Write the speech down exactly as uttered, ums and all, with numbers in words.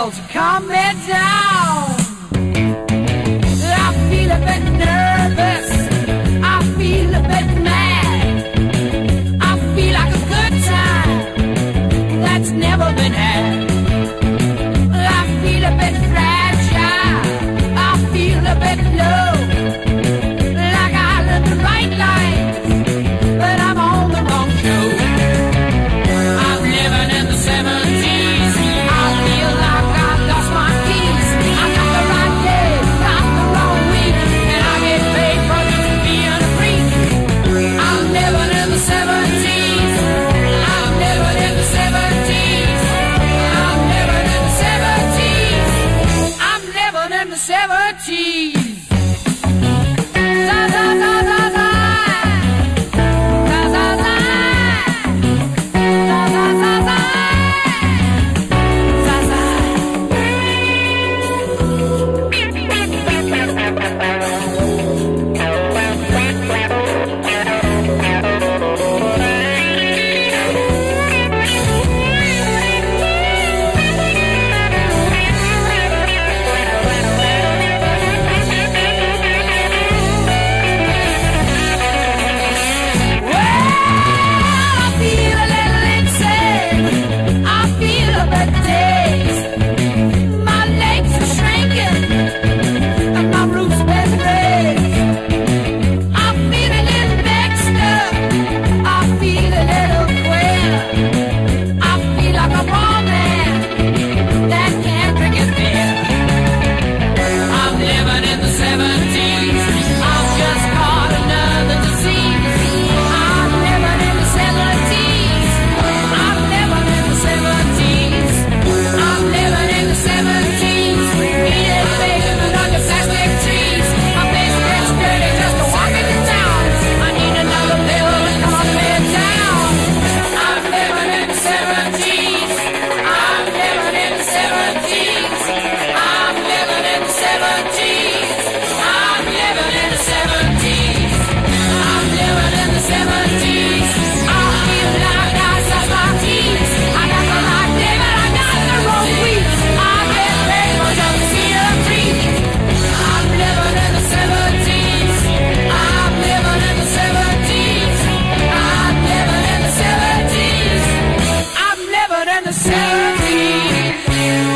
bells are coming down. I feel a bit nervous, I feel a bit mad, I feel like a good time that's never been had. I feel a bit fragile, I feel a bit low, like I live the right life, but I'm on the wrong show. I'm living in the seventies, I feel like I've lost my keys. I got the right day, got the wrong week, and I get paid for just being a freak. I'm living in the seventies, I'm living in the seventies, I'm living in the seventies, I'm living in the seventies. Da da da da da, da da da, da da da da, da da. seventies.